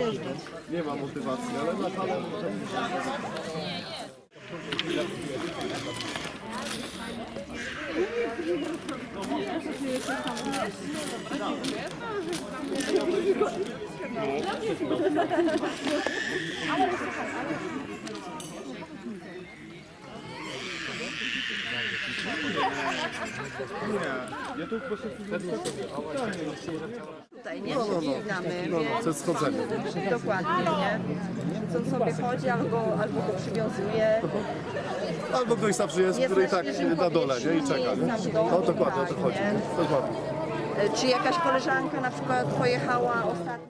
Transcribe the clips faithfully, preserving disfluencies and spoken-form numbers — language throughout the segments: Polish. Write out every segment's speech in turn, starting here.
Nie ma motywacji, ale na falę Tutaj nie przycinamy, no, no, przed schodzeniem. dokładnie, nie? Co sobie chodzi, albo, albo go przywiązuje. Albo ktoś zawsze jest, Jest który i na tak świeżym na dole, nie? I powietrzu, czeka, nie nie? jest tam w domu, No dokładnie, o to chodzi. nie? Dokładnie. Czy jakaś koleżanka na przykład pojechała ostatnio?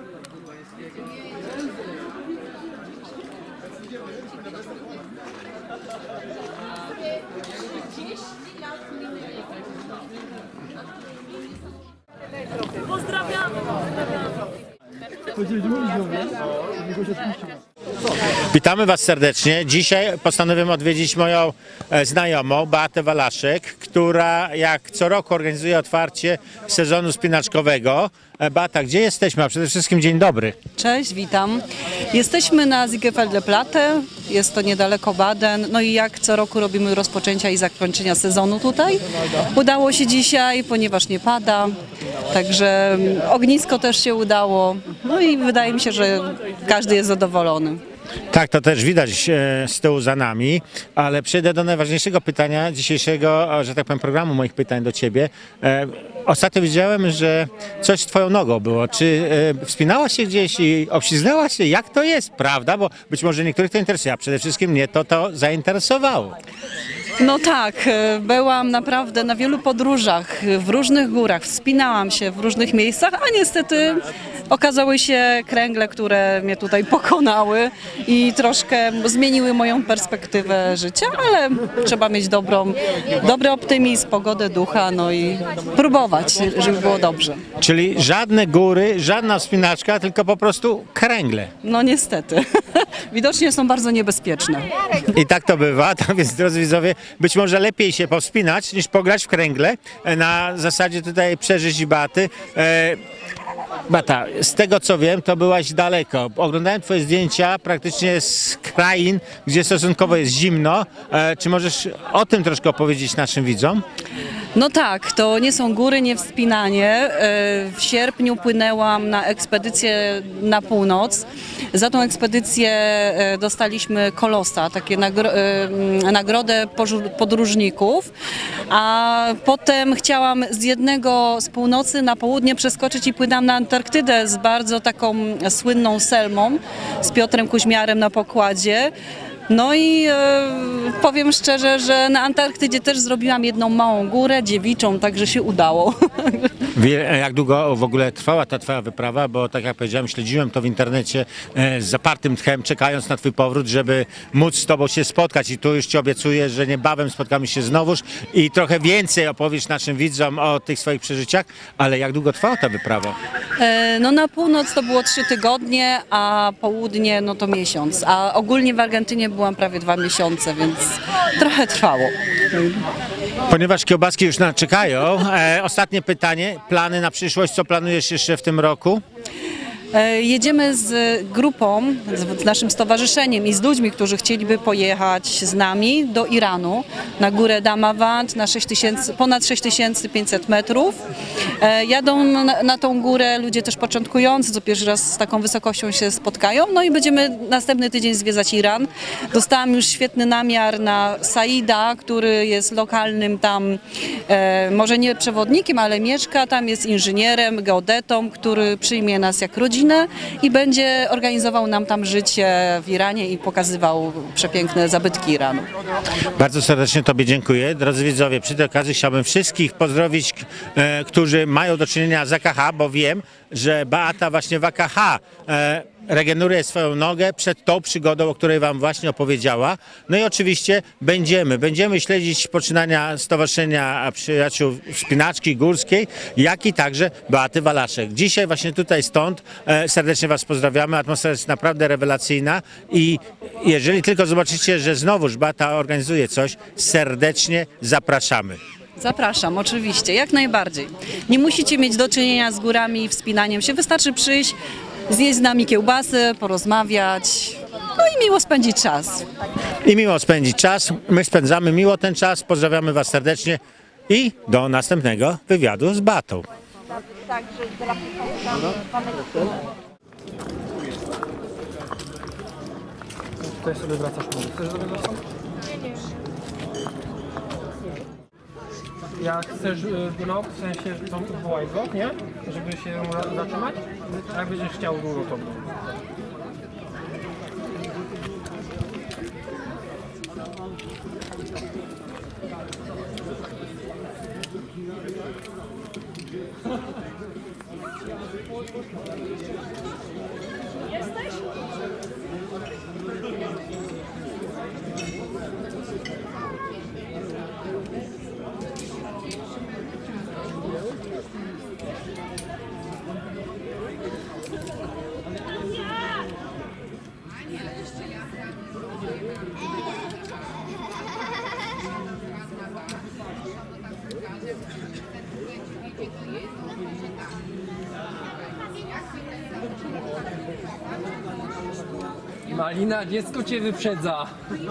Pozdrawiamy, Witamy Was serdecznie. Dzisiaj postanowiłem odwiedzić moją e, znajomą Beatę Walaszek, która jak co roku organizuje otwarcie sezonu spinaczkowego. E, Beata, gdzie jesteśmy? A przede wszystkim dzień dobry. Cześć, witam. Jesteśmy na Ziegefelde Platte, jest to niedaleko Baden. No i jak co roku robimy rozpoczęcia i zakończenia sezonu tutaj. Udało się dzisiaj, ponieważ nie pada, także ognisko też się udało. No i wydaje mi się, że każdy jest zadowolony. Tak, to też widać e, z tyłu za nami, ale przejdę do najważniejszego pytania dzisiejszego, że tak powiem, programu moich pytań do Ciebie. E, ostatnio widziałem, że coś z Twoją nogą było. Czy e, wspinałaś się gdzieś i obślizgnęłaś się? Jak to jest, prawda? Bo być może niektórych to interesuje, a przede wszystkim mnie to to zainteresowało. No tak, byłam naprawdę na wielu podróżach, w różnych górach, wspinałam się w różnych miejscach, a niestety okazały się kręgle, które mnie tutaj pokonały i troszkę zmieniły moją perspektywę życia, ale trzeba mieć dobrą, dobry optymizm, pogodę ducha, no i próbować, żeby było dobrze. Czyli żadne góry, żadna wspinaczka, tylko po prostu kręgle. No niestety, widocznie są bardzo niebezpieczne. I tak to bywa, tak więc drodzy widzowie, być może lepiej się powspinać niż pograć w kręgle na zasadzie tutaj przeżyć Beaty. E, Beata, z tego co wiem, to byłaś daleko. Oglądałem Twoje zdjęcia praktycznie z krain, gdzie stosunkowo jest zimno. E, czy możesz o tym troszkę opowiedzieć naszym widzom? No tak, to nie są góry, nie wspinanie. W sierpniu płynęłam na ekspedycję na północ. Za tą ekspedycję dostaliśmy kolosa, takie nagro nagrodę podróżników, a potem chciałam z jednego z północy na południe przeskoczyć i płynęłam na Antarktydę z bardzo taką słynną Selmą, z Piotrem Kuźmiarem na pokładzie. No i e, powiem szczerze, że na Antarktydzie też zrobiłam jedną małą górę dziewiczą, także się udało. Jak długo w ogóle trwała ta Twoja wyprawa? Bo tak jak powiedziałem, śledziłem to w internecie e, z zapartym tchem, czekając na Twój powrót, żeby móc z Tobą się spotkać. I tu już Ci obiecuję, że niebawem spotkamy się znowuż i trochę więcej opowiesz naszym widzom o tych swoich przeżyciach. Ale jak długo trwała ta wyprawa? E, no na północ to było trzy tygodnie, a południe no to miesiąc. A ogólnie w Argentynie byłam prawie dwa miesiące, więc trochę trwało. Ponieważ kiełbaski już nas czekają, e, ostatnie pytanie. Plany na przyszłość, co planujesz jeszcze w tym roku? Jedziemy z grupą, z naszym stowarzyszeniem i z ludźmi, którzy chcieliby pojechać z nami do Iranu, na górę Damavand, na sześć tysięcy, ponad sześć tysięcy pięćset metrów. Jadą na, na tą górę ludzie też początkujący, co pierwszy raz z taką wysokością się spotkają. No i będziemy następny tydzień zwiedzać Iran. Dostałam już świetny namiar na Saida, który jest lokalnym tam, e, może nie przewodnikiem, ale mieszka tam, jest inżynierem, geodetą, który przyjmie nas jak rodzinę i będzie organizował nam tam życie w Iranie i pokazywał przepiękne zabytki Iranu. Bardzo serdecznie Tobie dziękuję. Drodzy widzowie, przy tej okazji chciałbym wszystkich pozdrowić, e, którzy mają do czynienia z A K H, bo wiem, że Beata właśnie w A K H e, regeneruje swoją nogę przed tą przygodą, o której Wam właśnie opowiedziała. No i oczywiście będziemy, będziemy śledzić poczynania Stowarzyszenia Przyjaciół Wspinaczki Górskiej, jak i także Beaty Walaszek. Dzisiaj właśnie tutaj stąd e, serdecznie Was pozdrawiamy. Atmosfera jest naprawdę rewelacyjna i jeżeli tylko zobaczycie, że znowuż Beata organizuje coś, serdecznie zapraszamy. Zapraszam, oczywiście, jak najbardziej. Nie musicie mieć do czynienia z górami i wspinaniem się, wystarczy przyjść, zjeść z nami kiełbasy, porozmawiać, no i miło spędzić czas. I miło spędzić czas. My spędzamy miło ten czas. Pozdrawiamy Was serdecznie i do następnego wywiadu z Beatą. Tutaj sobie wracasz mu. Chcesz zrobić sam? Nie, nie. Jak chcesz, y, no w sensie, to wołaj go, nie? Żeby się zatrzymać. A jak będziesz chciał dużo, to Malina, dziecko cię wyprzedza.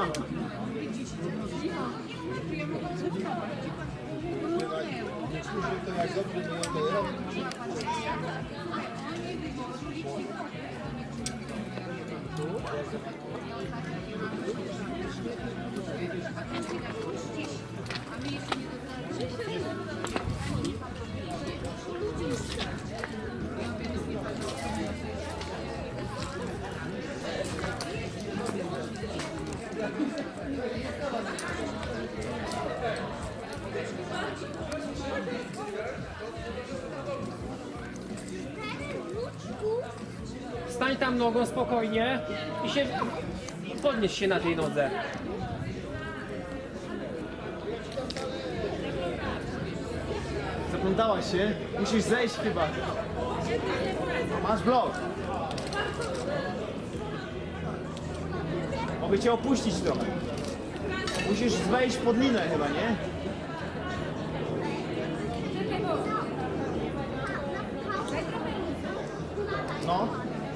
Stań tam nogą spokojnie i się podnieś się na tej nodze. Zaplątałaś się? Musisz zejść chyba. Masz blok. Mogę cię opuścić trochę. Musisz wejść pod linę chyba, nie? No.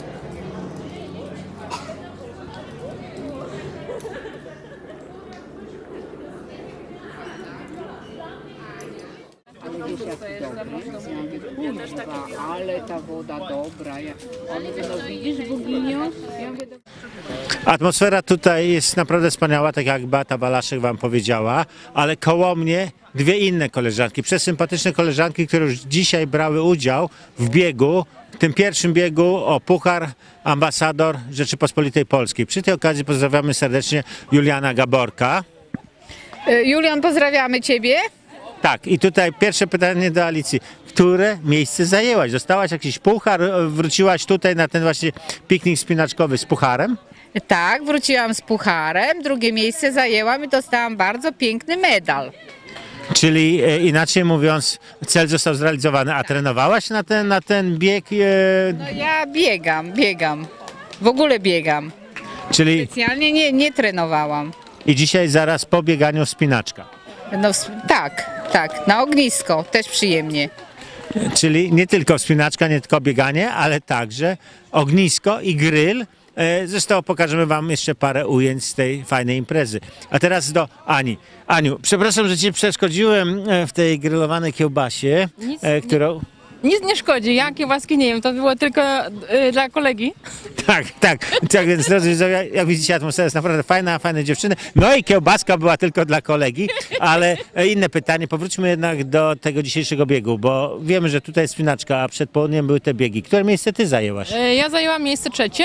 Kurwa, ale ta woda dobra. Ja, on mówi, no widzisz, boginio? Ja mówię, Atmosfera tutaj jest naprawdę wspaniała, tak jak Beata Balaszek Wam powiedziała, ale koło mnie dwie inne koleżanki, przesympatyczne koleżanki, które już dzisiaj brały udział w biegu, w tym pierwszym biegu o Puchar Ambasador Rzeczypospolitej Polskiej. Przy tej okazji pozdrawiamy serdecznie Juliana Gaborka. Julian, pozdrawiamy Ciebie. Tak, i tutaj pierwsze pytanie do Alicji. Które miejsce zajęłaś? Dostałaś jakiś puchar? Wróciłaś tutaj na ten właśnie piknik spinaczkowy z pucharem? Tak, wróciłam z pucharem, drugie miejsce zajęłam i dostałam bardzo piękny medal. Czyli e, inaczej mówiąc, cel został zrealizowany. A trenowałaś na ten, na ten bieg? E, No ja biegam, biegam. W ogóle biegam. czyli Specjalnie nie, nie trenowałam. i dzisiaj zaraz po bieganiu wspinaczka. No s- tak, tak, na ognisko, też przyjemnie. Czyli nie tylko wspinaczka, nie tylko bieganie, ale także ognisko i grill. E, Zresztą pokażemy Wam jeszcze parę ujęć z tej fajnej imprezy. A teraz do Ani. Aniu, przepraszam, że Ci przeszkodziłem e, w tej grillowanej kiełbasie, Nic e, którą... Nic nie szkodzi, ja kiełbaski nie wiem, to było tylko y, dla kolegi. Tak, tak. Tak więc, drodzy widzowie, jak widzicie, atmosfera jest naprawdę fajna, fajne dziewczyny. No i kiełbaska była tylko dla kolegi, ale e, inne pytanie. Powróćmy jednak do tego dzisiejszego biegu, bo wiemy, że tutaj jest spinaczka, a przed południem były te biegi. Które miejsce Ty zajęłaś? Y, ja zajęłam miejsce trzecie.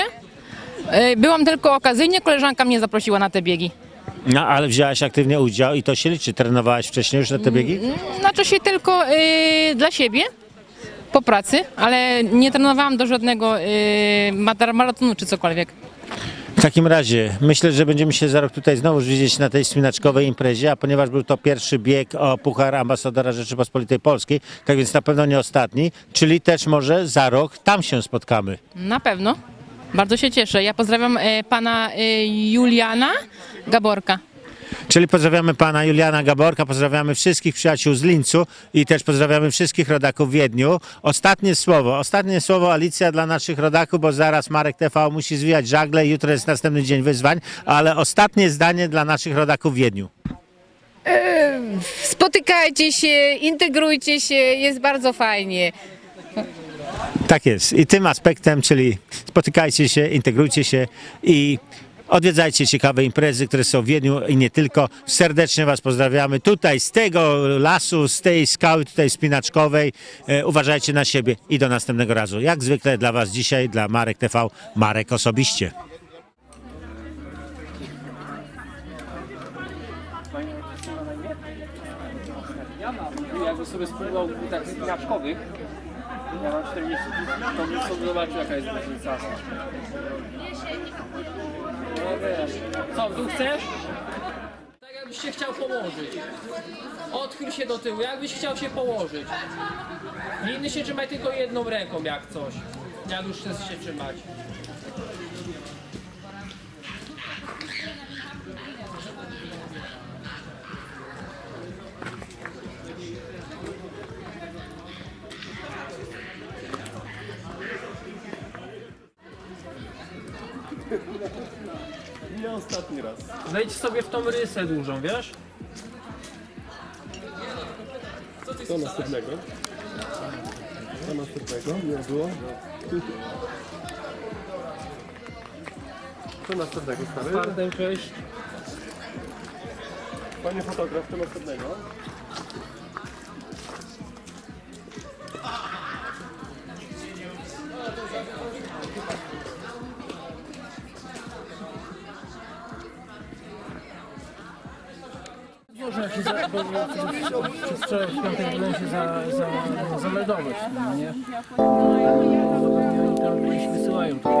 Y, byłam tylko okazyjnie, koleżanka mnie zaprosiła na te biegi. No, ale wzięłaś aktywnie udział i to się liczy. Trenowałaś wcześniej już na te biegi? Znaczy się tylko y, dla siebie, po pracy, ale nie trenowałam do żadnego y, matar- maratonu czy cokolwiek. W takim razie myślę, że będziemy się za rok tutaj znowu widzieć na tej spinaczkowej imprezie, a ponieważ był to pierwszy bieg o Puchar Ambasadora Rzeczypospolitej Polskiej, tak więc na pewno nie ostatni, czyli też może za rok tam się spotkamy. Na pewno. Bardzo się cieszę. Ja pozdrawiam y, pana y, Juliana Gaborka. Czyli pozdrawiamy pana Juliana Gaborka, pozdrawiamy wszystkich przyjaciół z Lincu i też pozdrawiamy wszystkich rodaków w Wiedniu. Ostatnie słowo, ostatnie słowo Alicja dla naszych rodaków, bo zaraz Marek T V musi zwijać żagle i jutro jest następny dzień wyzwań, ale ostatnie zdanie dla naszych rodaków w Wiedniu. Spotykajcie się, integrujcie się, jest bardzo fajnie. Tak jest. I tym aspektem, czyli spotykajcie się, integrujcie się i odwiedzajcie ciekawe imprezy, które są w Wiedniu i nie tylko. Serdecznie was pozdrawiamy tutaj z tego lasu, z tej skały tutaj spinaczkowej. E, uważajcie na siebie i do następnego razu. Jak zwykle dla was dzisiaj, dla Marek T V, Marek osobiście. Jakby sobie spróbował tak spinaczkowych, ja mam czterdzieści, to bym sobie zobaczył, jaka jest różnica. No wiesz, co, tu chcesz? Tak jakbyś się chciał położyć. Odchyl się do tyłu, jakbyś chciał się położyć. Liny się trzymaj tylko jedną ręką, jak coś. Jak już chcesz się trzymać. Nie ostatni raz. Wejdź sobie w tą rysę dużą, wiesz? Co następnego? Co następnego? Nie było? Co następnego, stary? Twardę przejść. Panie fotograf, co następnego? Można się za, bo, bo, przez wczoraj w piątek byłem się za, za, zameldować, no nie? Oni tam gdzieś wysyłają to.